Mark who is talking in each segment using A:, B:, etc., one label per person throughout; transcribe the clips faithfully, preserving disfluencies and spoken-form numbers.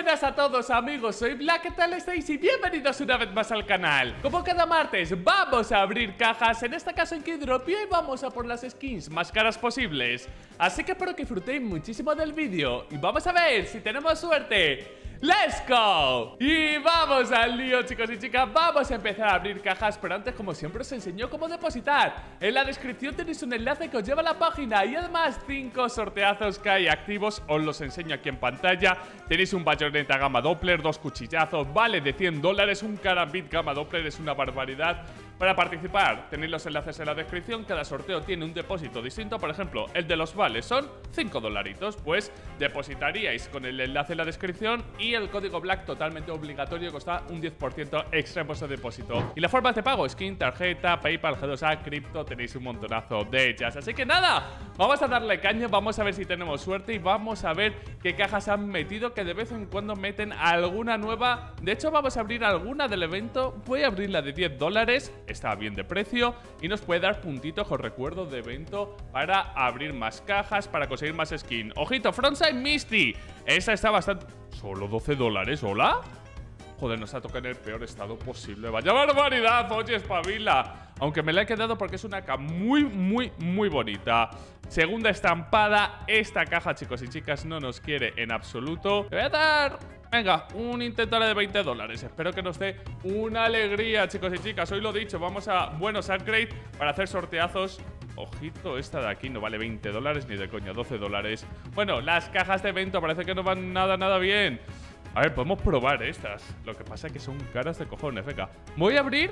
A: buenas a todos amigos, soy Black, ¿qué tal estáis? Y bienvenidos una vez más al canal. Como cada martes vamos a abrir cajas, en este caso en Keydrop, y hoy vamos a por las skins más caras posibles. Así que espero que disfrutéis muchísimo del vídeo y vamos a ver si tenemos suerte. ¡Let's go! Y vamos al lío, chicos y chicas. Vamos a empezar a abrir cajas, pero antes, como siempre, os enseño cómo depositar. En la descripción tenéis un enlace que os lleva a la página y además cinco sorteazos que hay activos. Os los enseño aquí en pantalla. Tenéis un bayoneta gama Doppler, dos cuchillazos, vale de cien dólares. Un Karambit gama Doppler, es una barbaridad. Para participar tenéis los enlaces en la descripción. Cada sorteo tiene un depósito distinto. Por ejemplo, el de los vales son cinco dolaritos. Pues depositaríais con el enlace en la descripción y el código Black totalmente obligatorio, costa un diez por ciento extra en vuestro depósito. Y las formas de pago, skin, tarjeta, PayPal, G dos A, cripto, tenéis un montonazo de ellas. Así que nada, vamos a darle caña, vamos a ver si tenemos suerte y vamos a ver qué cajas han metido, que de vez en cuando meten alguna nueva. De hecho, vamos a abrir alguna del evento. Voy a abrir la de diez dólares. Está bien de precio y nos puede dar puntitos, os recuerdo, de evento para abrir más cajas, para conseguir más skin. Ojito, Frontside Misty. Esa está bastante... Solo doce dólares, ¿hola? Joder, nos ha tocado en el peor estado posible. ¡Vaya barbaridad! Oye, espabila. Aunque me la he quedado porque es una caja muy, muy, muy bonita. Segunda estampada. Esta caja, chicos y chicas, no nos quiere en absoluto. Le voy a dar... Venga, un intento de veinte dólares. Espero que nos dé una alegría, chicos y chicas. Hoy lo dicho, vamos a buenos upgrade para hacer sorteazos. Ojito, esta de aquí no vale veinte dólares ni de coña, doce dólares. Bueno, las cajas de evento parece que no van nada, nada bien. A ver, podemos probar estas. Lo que pasa es que son caras de cojones. Venga, voy a abrir...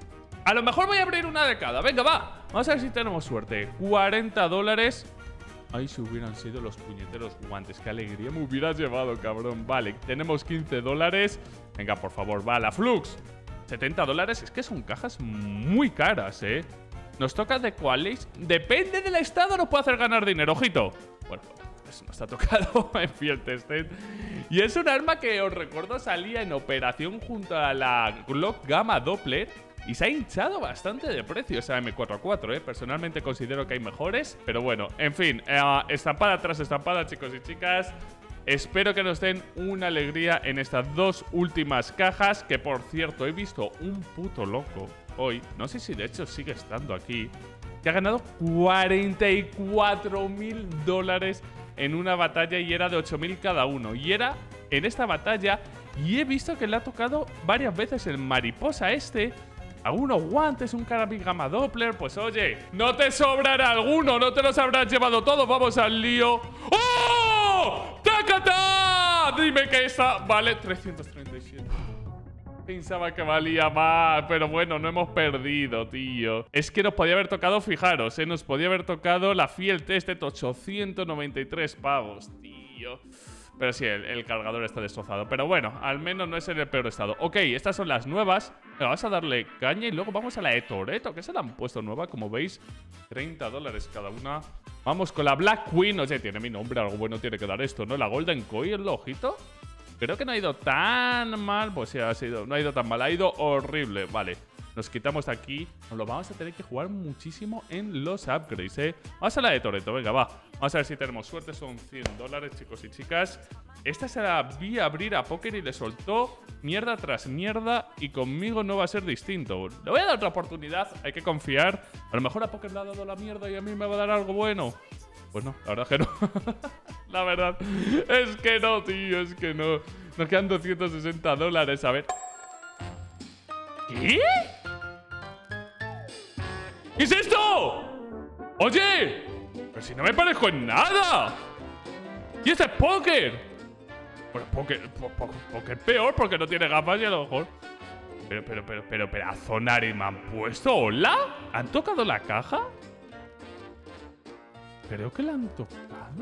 A: A lo mejor voy a abrir una de cada. Venga, va. Vamos a ver si tenemos suerte. cuarenta dólares. Ay, si hubieran sido los puñeteros guantes. Qué alegría me hubieras llevado, cabrón. Vale, tenemos quince dólares. Venga, por favor, va, la Flux. setenta dólares. Es que son cajas muy caras, ¿eh? Nos toca de cuáles. Depende del estado, nos puede hacer ganar dinero. Ojito. Bueno, eso nos ha tocado en Field Tested. Y es un arma que, os recuerdo, salía en operación junto a la Glock Gamma Doppler. Y se ha hinchado bastante de precio esa M cuatro A cuatro, ¿eh? Personalmente considero que hay mejores. Pero bueno, en fin, eh, estampada tras estampada, chicos y chicas. Espero que nos den una alegría en estas dos últimas cajas. Que, por cierto, he visto un puto loco hoy, no sé si de hecho sigue estando aquí, que ha ganado cuarenta y cuatro mil dólares en una batalla y era de ocho mil cada uno. Y era en esta batalla y he visto que le ha tocado varias veces el mariposa este. Algunos guantes, un Karambit Gamma Doppler. Pues oye, no te sobrará alguno, no te los habrás llevado todos. Vamos al lío. ¡Oh! ¡Tácata! Dime que esa vale trescientos treinta y siete. Pensaba que valía más, pero bueno, no hemos perdido, tío. Es que nos podía haber tocado, fijaros, ¿eh? Nos podía haber tocado la Field Tested, ochocientos noventa y tres pavos, tío. Pero sí, el, el cargador está destrozado. Pero bueno, al menos no es en el peor estado. Ok, estas son las nuevas. Vamos a darle caña y luego vamos a la de Toretto, que se la han puesto nueva, como veis. treinta dólares cada una. Vamos con la Black Queen. Oye, tiene mi nombre, algo bueno tiene que dar esto, ¿no? La Golden Coil, el ojito. Creo que no ha ido tan mal. Pues sí, ha sido, no ha ido tan mal, ha ido horrible. Vale, nos quitamos de aquí. Nos lo vamos a tener que jugar muchísimo en los upgrades, ¿eh? Vamos a la de Toretto, venga, va. Vamos a ver si tenemos suerte, son cien dólares, chicos y chicas. Esta se la vi abrir a Poker y le soltó mierda tras mierda. Y conmigo no va a ser distinto. Le voy a dar otra oportunidad, hay que confiar. A lo mejor a Poker le ha dado la mierda y a mí me va a dar algo bueno. Pues no, la verdad que no. La verdad es que no, tío, es que no. Nos quedan doscientos sesenta dólares, a ver. ¿Qué? ¿Qué es esto? Oye, pero si no me parezco en nada. ¿Y este es Poker? Bueno, Poker, po, po, Poker peor porque no tiene gafas y a lo mejor. Pero, pero, pero, pero, pero, ¿a Zonari me han puesto? ¿Hola? ¿Han tocado la caja? Creo que la han tocado.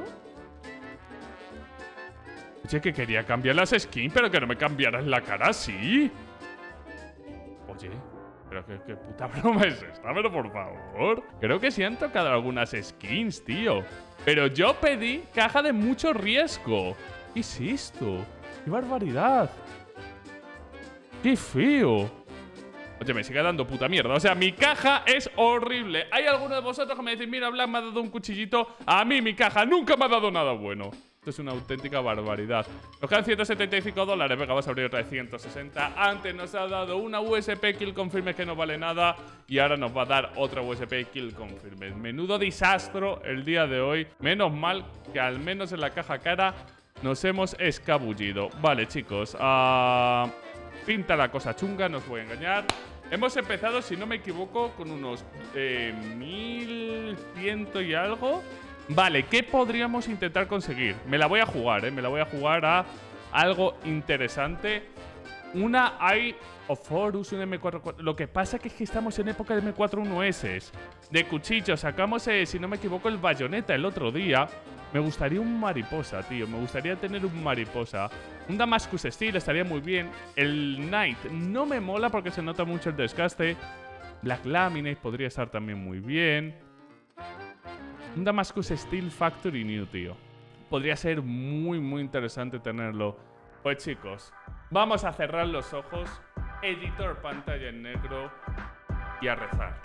A: Oye, que quería cambiar las skins, pero que no me cambiaras la cara así. Oye, pero qué, qué puta broma es esta, pero por favor. Creo que sí han tocado algunas skins, tío. Pero yo pedí caja de mucho riesgo. ¿Qué es esto? ¡Qué barbaridad! ¡Qué feo! Oye, me sigue dando puta mierda. O sea, mi caja es horrible. ¿Hay alguno de vosotros que me decís, mira, Black me ha dado un cuchillito? A mí mi caja nunca me ha dado nada bueno. Esto es una auténtica barbaridad. Nos quedan ciento setenta y cinco dólares. Venga, vamos a abrir otra de ciento sesenta. Antes nos ha dado una U S P Kill Confirmed que no vale nada. Y ahora nos va a dar otra U S P Kill Confirmed. Menudo desastro el día de hoy. Menos mal que al menos en la caja cara nos hemos escabullido. Vale, chicos. Uh, pinta la cosa chunga, no os voy a engañar. Hemos empezado, si no me equivoco, con unos eh, mil ciento y algo. Vale, ¿qué podríamos intentar conseguir? Me la voy a jugar, ¿eh? Me la voy a jugar a algo interesante. Una Eye of Horus, un eme cuarenta y cuatro. Lo que pasa que es que estamos en época de eme cuarenta y uno ese. De cuchillos, sacamos, eh, si no me equivoco, el bayoneta el otro día. Me gustaría un mariposa, tío. Me gustaría tener un mariposa. Un Damascus Steel estaría muy bien. El Knight no me mola porque se nota mucho el desgaste. Black Laminate podría estar también muy bien. Un Damascus Steel Factory New, tío. Podría ser muy, muy interesante tenerlo. Pues chicos, vamos a cerrar los ojos. Editor pantalla en negro. Y a rezar.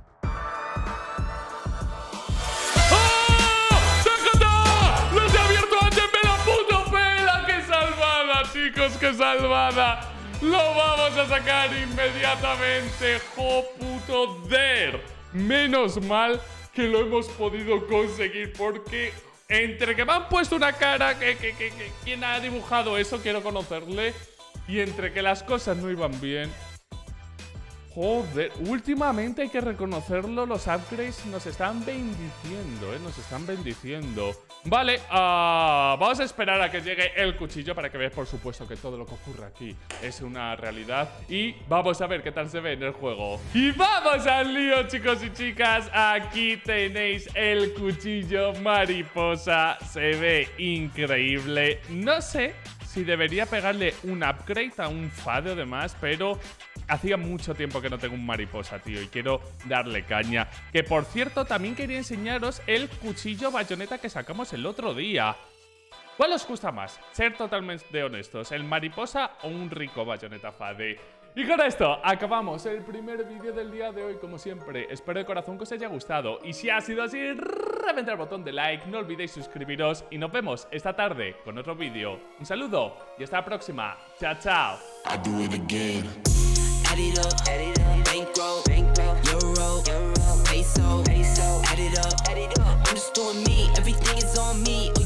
A: Chicos, qué salvada. Lo vamos a sacar inmediatamente. ¡Jo puto der! Menos mal que lo hemos podido conseguir, porque entre que me han puesto una cara que, que, que, que quien ha dibujado eso, quiero conocerle, y entre que las cosas no iban bien. Joder, últimamente hay que reconocerlo, los upgrades nos están bendiciendo, ¿eh? Nos están bendiciendo. Vale, uh, vamos a esperar a que llegue el cuchillo para que veáis, por supuesto, que todo lo que ocurre aquí es una realidad. Y vamos a ver qué tal se ve en el juego. Y vamos al lío, chicos y chicas. Aquí tenéis el cuchillo mariposa. Se ve increíble. No sé si debería pegarle un upgrade a un fadeo de más, pero hacía mucho tiempo que no tengo un mariposa, tío, y quiero darle caña. Que, por cierto, también quería enseñaros el cuchillo bayoneta que sacamos el otro día. ¿Cuál os gusta más? Ser totalmente honestos, ¿el mariposa o un rico bayoneta fade? Y con esto acabamos el primer vídeo del día de hoy, como siempre. Espero de corazón que os haya gustado. Y si ha sido así, reventad el botón de like, no olvidéis suscribiros. Y nos vemos esta tarde con otro vídeo. Un saludo y hasta la próxima. Chao, chao. Add it up, add it up, bankroll, bankroll, euro, euro, peso, peso, add it up, add it up. I'm just doing me, everything is on me.